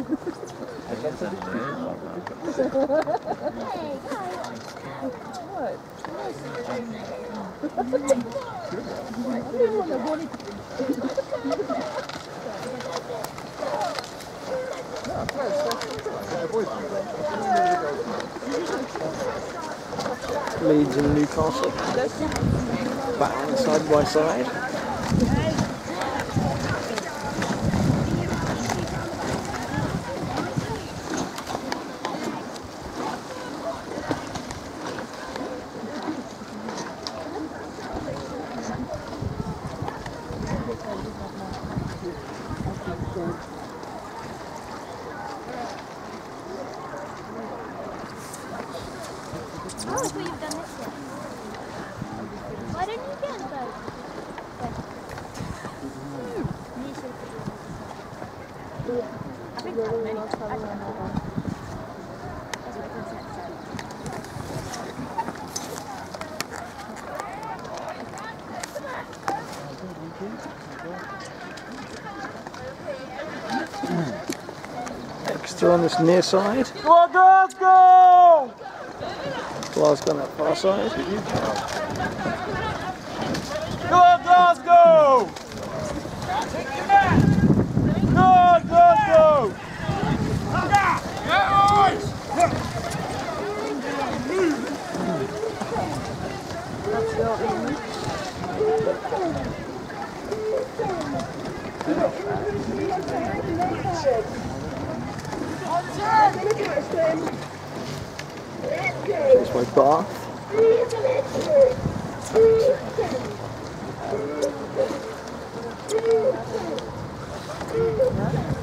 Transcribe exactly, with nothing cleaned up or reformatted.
Leeds and Newcastle battling side by side. Oh, that's what you've done this year. Why don't you get a boat? I think that's many. I don't know. That's what the concept said. Extra on this near side. Go on, Glasgow! Glasgow on that far side. Go on, Glasgow! Go on, Glasgow! That's my Bath. Yeah.